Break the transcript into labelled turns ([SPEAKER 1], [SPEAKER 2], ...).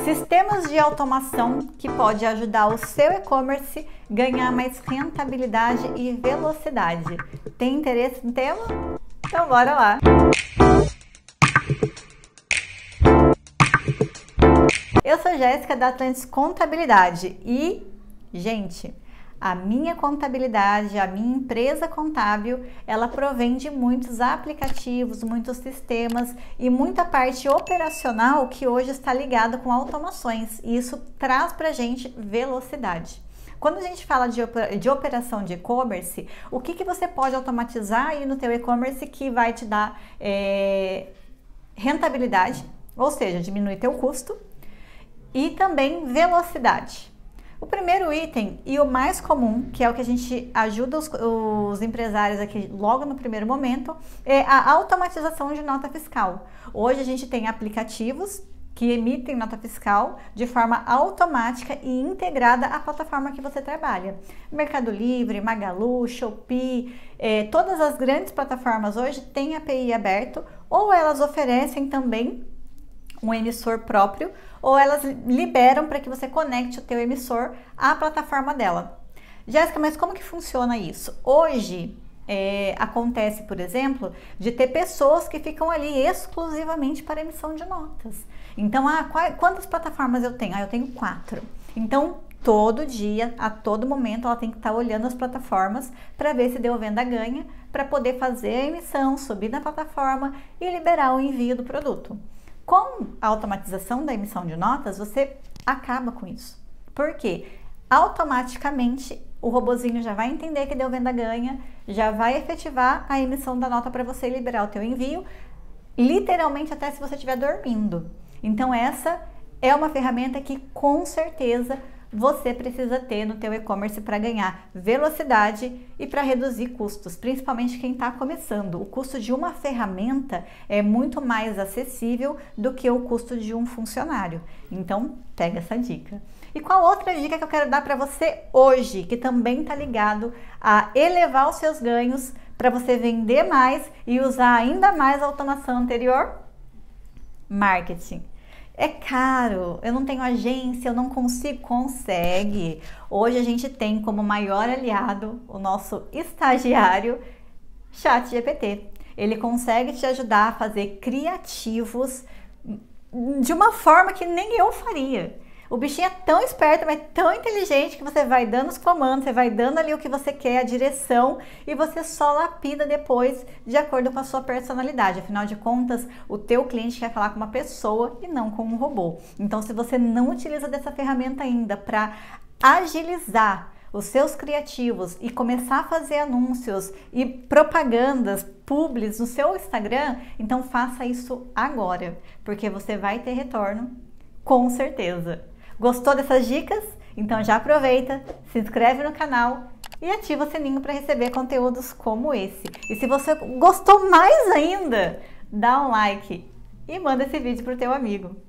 [SPEAKER 1] Sistemas de automação que pode ajudar o seu e-commerce a ganhar mais rentabilidade e velocidade. Tem interesse no tema? Então bora lá! Eu sou Jéssica da Atlantis Contabilidade e, gente, a minha contabilidade, a minha empresa contábil, ela provém de muitos aplicativos, muitos sistemas e muita parte operacional que hoje está ligada com automações. E isso traz pra gente velocidade. Quando a gente fala de operação de e-commerce, o que você pode automatizar aí no teu e-commerce que vai te dar rentabilidade, ou seja, diminuir teu custo e também velocidade. O primeiro item e o mais comum, que é o que a gente ajuda os empresários aqui logo no primeiro momento, é a automatização de nota fiscal. Hoje a gente tem aplicativos que emitem nota fiscal de forma automática e integrada à plataforma que você trabalha. Mercado Livre, Magalu, Shopee, todas as grandes plataformas hoje têm API aberto ou elas oferecem também um emissor próprio, ou elas liberam para que você conecte o teu emissor à plataforma dela. Jéssica, mas como que funciona isso? Hoje acontece, por exemplo, de ter pessoas que ficam ali exclusivamente para emissão de notas. Então, quantas plataformas eu tenho? Eu tenho 4. Então, todo dia, a todo momento, ela tem que estar olhando as plataformas para ver se deu venda ganha, para poder fazer a emissão, subir na plataforma e liberar o envio do produto. Com a automatização da emissão de notas, você acaba com isso. Por quê? Automaticamente, o robozinho já vai entender que deu venda ganha, já vai efetivar a emissão da nota para você liberar o teu envio, literalmente até se você estiver dormindo. Então, essa é uma ferramenta que, com certeza, você precisa ter no teu e-commerce para ganhar velocidade e para reduzir custos, principalmente quem está começando. O custo de uma ferramenta é muito mais acessível do que o custo de um funcionário. Então, pega essa dica. E qual outra dica que eu quero dar para você hoje, que também está ligado a elevar os seus ganhos para você vender mais e usar ainda mais a automação anterior? Marketing. É caro, eu não tenho agência, eu não consigo. Consegue. Hoje a gente tem como maior aliado o nosso estagiário ChatGPT. Ele consegue te ajudar a fazer criativos de uma forma que nem eu faria. O bichinho é tão esperto, mas tão inteligente que você vai dando os comandos, você vai dando ali o que você quer, a direção, e você só lapida depois de acordo com a sua personalidade. Afinal de contas, o teu cliente quer falar com uma pessoa e não com um robô. Então, se você não utiliza dessa ferramenta ainda para agilizar os seus criativos e começar a fazer anúncios e propagandas, publis no seu Instagram, então faça isso agora, porque você vai ter retorno com certeza. Gostou dessas dicas? Então já aproveita, se inscreve no canal e ativa o sininho para receber conteúdos como esse. E se você gostou mais ainda, dá um like e manda esse vídeo para o teu amigo.